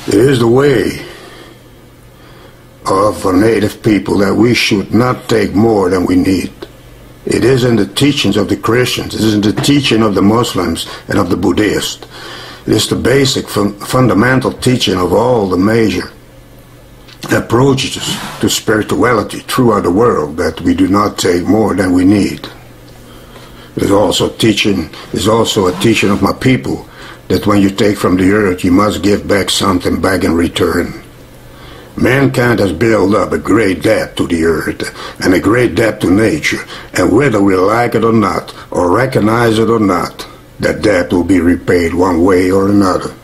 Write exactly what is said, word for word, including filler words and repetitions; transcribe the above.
It is the way of a native people that we should not take more than we need. It is in the teachings of the Christians, it is in the teaching of the Muslims and of the Buddhists. It is the basic fun fundamental teaching of all the major approaches to spirituality throughout the world that we do not take more than we need. It is also teaching, is also a teaching of my people that when you take from the earth, you must give back something back in return. Mankind has built up a great debt to the earth and a great debt to nature, and whether we like it or not, or recognize it or not, that debt will be repaid one way or another.